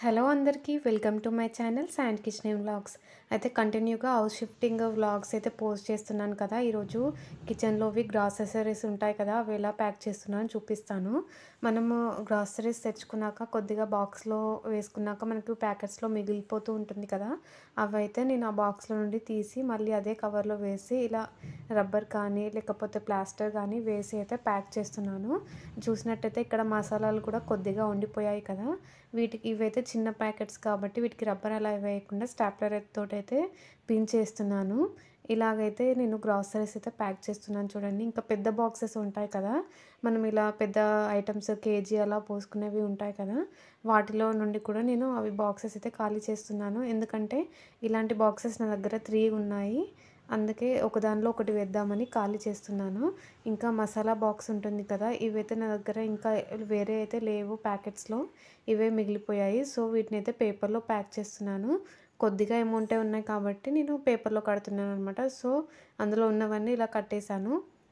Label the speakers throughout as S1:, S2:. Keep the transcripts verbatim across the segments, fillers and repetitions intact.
S1: Hello అందరికీ welcome to my channel sand kitchen vlogs. అయితే కంటిన్యూగా హౌస్ షిఫ్టింగ్ వ్లాగ్స్ అయితే పోస్ట్ చేస్తున్నాను కదా. ఈరోజు కిచెన్లోవి గ్రాసరీస్ ఉంటాయి కదా, అవి ఎలా ప్యాక్ చేస్తున్నాను చూపిస్తాను. మనము గ్రాసరీస్ తెచ్చుకున్నాక కొద్దిగా బాక్స్లో వేసుకున్నాక మనకు ప్యాకెట్స్లో మిగిలిపోతూ ఉంటుంది కదా, అవి అయితే నేను ఆ బాక్స్లో నుండి తీసి మళ్ళీ అదే కవర్లో వేసి ఇలా రబ్బర్ కానీ లేకపోతే ప్లాస్టర్ కానీ వేసి అయితే ప్యాక్ చేస్తున్నాను. చూసినట్టయితే ఇక్కడ మసాలాలు కూడా కొద్దిగా ఉండిపోయాయి కదా, వీటికి ఇవైతే చిన్న ప్యాకెట్స్ కాబట్టి వీటికి రబ్బర్ అలా వేయకుండా స్టాప్లర్ తోటి అయితే పిన్ చేస్తున్నాను. ఇలాగైతే నేను గ్రాసరీస్ అయితే ప్యాక్ చేస్తున్నాను చూడండి. ఇంకా పెద్ద బాక్సెస్ ఉంటాయి కదా, మనం ఇలా పెద్ద ఐటమ్స్ కేజీ అలా పోసుకునేవి ఉంటాయి కదా, వాటిలో నుండి కూడా నేను అవి బాక్సెస్ అయితే ఖాళీ చేస్తున్నాను. ఎందుకంటే ఇలాంటి బాక్సెస్ నా దగ్గర త్రీ ఉన్నాయి, అందుకే ఒక దానిలో ఒకటి వేద్దామని ఖాళీ చేస్తున్నాను. ఇంకా మసాలా బాక్స్ ఉంటుంది కదా, ఇవైతే నా దగ్గర ఇంకా వేరే అయితే లేవు ప్యాకెట్స్లో, ఇవే మిగిలిపోయాయి. సో వీటిని అయితే పేపర్లో ప్యాక్ చేస్తున్నాను. కొద్దిగా అమౌంటే ఉన్నాయి కాబట్టి నేను పేపర్లో కడుతున్నాను అనమాట. సో అందులో ఉన్నవన్నీ ఇలా కట్టేశాను.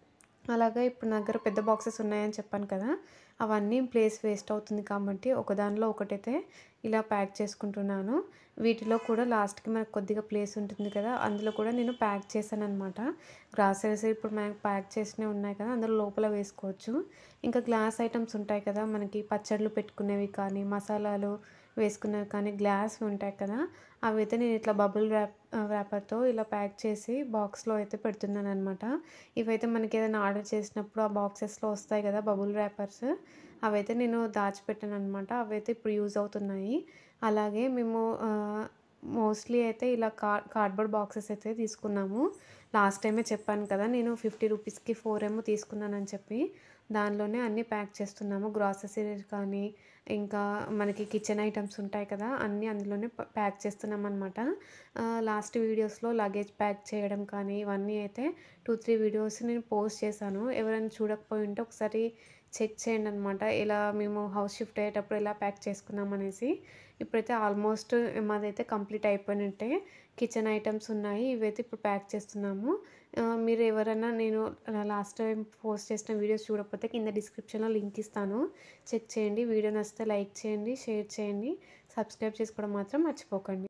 S1: అలాగే ఇప్పుడు నా దగ్గర పెద్ద బాక్సెస్ ఉన్నాయని చెప్పాను కదా, అవన్నీ ప్లేస్ వేస్ట్ అవుతుంది కాబట్టి ఒకదానిలో ఒకటైతే ఇలా ప్యాక్ చేసుకుంటున్నాను. వీటిలో కూడా లాస్ట్కి మనకు కొద్దిగా ప్లేస్ ఉంటుంది కదా, అందులో కూడా నేను ప్యాక్ చేశాను అనమాట. గ్రాసరీస్ ఇప్పుడు మనకి ప్యాక్ చేసినవి ఉన్నాయి కదా, అందులో లోపల వేసుకోవచ్చు. ఇంకా గ్లాస్ ఐటమ్స్ ఉంటాయి కదా, మనకి పచ్చళ్ళు పెట్టుకునేవి కానీ మసాలాలు వేసుకునేవి కానీ గ్లాస్ ఉంటాయి కదా, అవి అయితే నేను ఇట్లా బబుల్ ర్యాప్ ర్యాపర్తో ఇలా ప్యాక్ చేసి బాక్స్లో అయితే పెడుతున్నాను అనమాట. ఇవైతే మనకి ఏదైనా ఆర్డర్ చేసినప్పుడు ఆ బాక్సెస్లో వస్తాయి కదా బబుల్ ర్యాపర్స్, అవైతే నేను దాచిపెట్టాను అనమాట. అవైతే ఇప్పుడు యూజ్ అవుతున్నాయి. అలాగే మేము మోస్ట్లీ అయితే ఇలా కార్ కార్డ్బోర్డ్ బాక్సెస్ అయితే తీసుకున్నాము. లాస్ట్ టైమే చెప్పాను కదా, నేను ఫిఫ్టీ రూపీస్కి ఫోర్ ఏమో తీసుకున్నానని చెప్పి, దానిలోనే అన్నీ ప్యాక్ చేస్తున్నాము. గ్రాసరీస్ కానీ ఇంకా మనకి కిచెన్ ఐటమ్స్ ఉంటాయి కదా, అన్నీ అందులోనే ప్యాక్ చేస్తున్నాం అనమాట. లాస్ట్ వీడియోస్లో లగేజ్ ప్యాక్ చేయడం కానీ ఇవన్నీ అయితే టూ త్రీ వీడియోస్ నేను పోస్ట్ చేశాను. ఎవరైనా చూడకపోయి ఉంటే ఒకసారి చెక్ చేయండి అనమాట, ఇలా మేము హౌస్ షిఫ్ట్ అయ్యేటప్పుడు ఎలా ప్యాక్ చేసుకున్నాం అనేసి. ఇప్పుడైతే ఆల్మోస్ట్ మాదైతే కంప్లీట్ అయిపోయినట్టే. కిచెన్ ఐటమ్స్ ఉన్నాయి, ఇవైతే ఇప్పుడు ప్యాక్ చేస్తున్నాము. మీరు ఎవరైనా నేను లాస్ట్ టైం పోస్ట్ చేసిన వీడియోస్ చూడకపోతే కింద డిస్క్రిప్షన్లో లింక్ ఇస్తాను, చెక్ చేయండి. వీడియో నచ్చితే లైక్ చేయండి, షేర్ చేయండి, సబ్స్క్రైబ్ చేసుకోవడం మాత్రం మర్చిపోకండి.